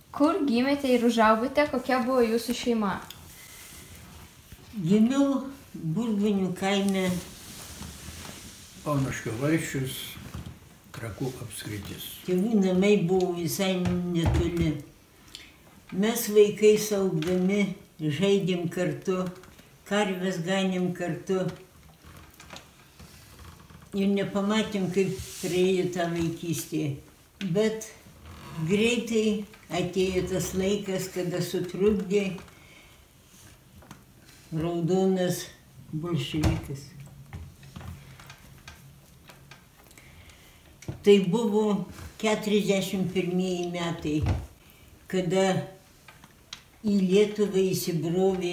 Kur gimėte ir užaugote, kokia buvo jūsų šeima? Gimiau Burbanių kaime. Paunaškio valsčius, Trakų apskritis. Tėvų namai buvo visai netoli. Mes vaikai augdami žaidėm kartu, karves ganėm kartu. Ir nepamatėm, kaip praėjo tą vaikystę. Bet greitai atėjo tas laikas, kada sutrukdė raudonas bolševikas. Tai buvo 41 metai, kada į Lietuvą įsibrovė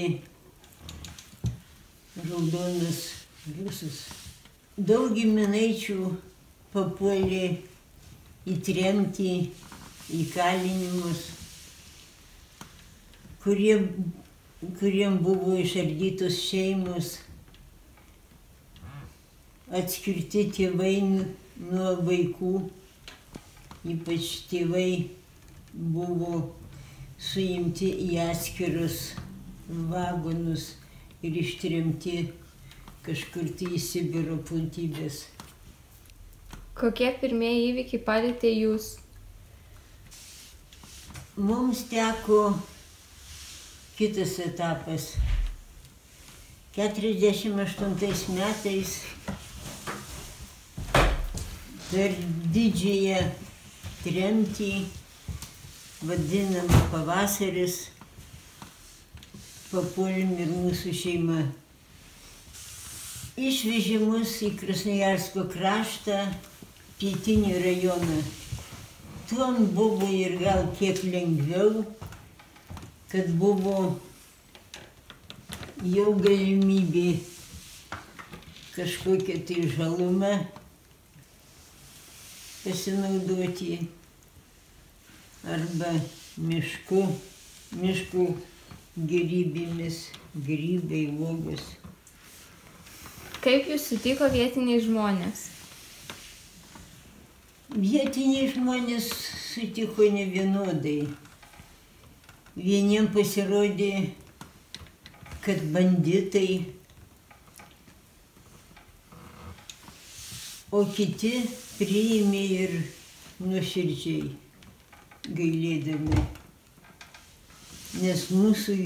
raudonas rusas. Daug giminaičių papuolė į tremtį, į kalinimus, kuriem buvo išardytos šeimos, atskirti tėvai nuo vaikų, ypač tėvai buvo suimti į atskirus vagonus ir ištremti kažkur tai į Sibiro platybės. Kokie pirmieji įvykiai palietė jūs? Mums teko kitas etapas. 48 metais per didžiąją tremtį, vadinamą pavasaris, papuolėm ir mūsų šeima. Išvežė mus į Krasnojarsko kraštą, pietinį rajoną. Tuom buvo ir gal kiek lengviau, kad buvo jau galimybė kažkokią tai žalumą pasinaudoti arba miškų gėrybėmis, grybai, uogos. Kaip jūs sutiko vietiniai žmonės? Vietiniai žmonės sutiko nevienodai. Vieniem pasirodė, kad banditai, o kiti priėmė ir nuoširdžiai gailėdami. Nes mūsų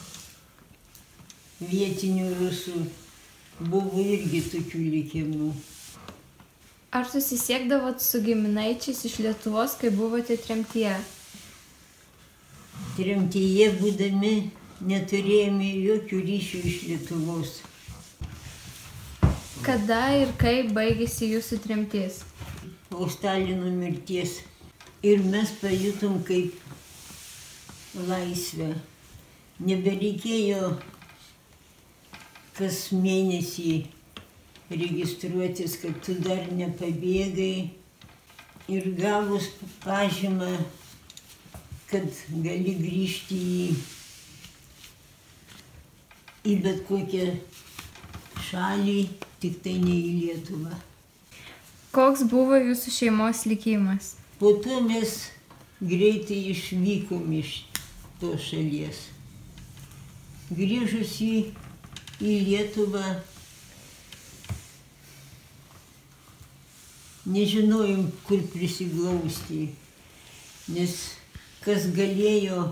vietinių rusų buvo irgi tokių likimų. Ar susisiekdavot su giminaičiais iš Lietuvos, kai buvote tremtyje? Tremtyje būdami neturėjome jokių ryšių iš Lietuvos. Kada ir kaip baigėsi jūsų tremtis? Po Stalino mirties. Ir mes pajutom kaip laisvę. Nebereikėjo kas mėnesį registruotis, kad tu dar nepabėgai. Ir gavus pažymą, kad gali grįžti į bet kokią šalį, tik tai ne į Lietuvą. Koks buvo jūsų šeimos likimas? Po to mes greitai išvykom iš tos šalies. Grįžus į Lietuvą, nežinojom, kur prisiglausti, nes kas galėjo,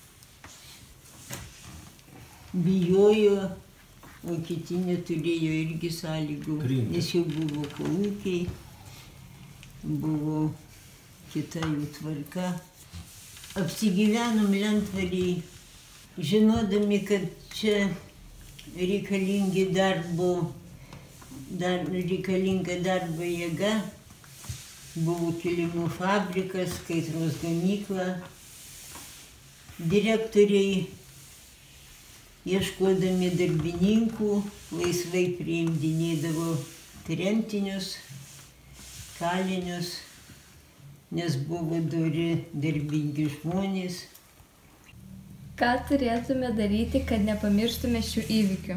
bijojo, o kiti neturėjo irgi sąlygų, nes jau buvo kolūkiai, buvo kita jų tvarka. Apsigyvenom Lentvaryje, žinodami, kad čia reikalinga darbo jėga, buvo kilimų fabrikas, kaitros gamykla. Direktoriai, ieškodami darbininkų, laisvai priimdinėdavo tremtinius, kalinius, nes buvo dori darbingi žmonės. Ką turėtume daryti, kad nepamirštume šių įvykių?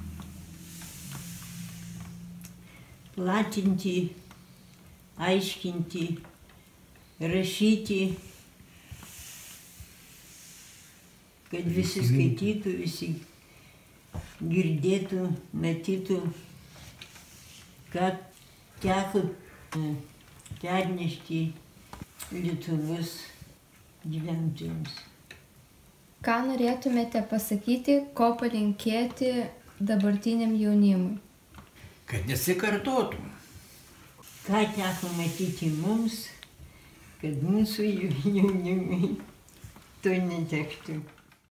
Platinti, aiškinti, rašyti kad visi skaitytų, visi girdėtų, matytų, kad teko pernešti Lietuvos gyventojams. Ką norėtumėte pasakyti, ko palinkėti dabartiniam jaunimui? Kad nesikartotų. Ką teko matyti mums, kad mūsų jaunimui to netektų.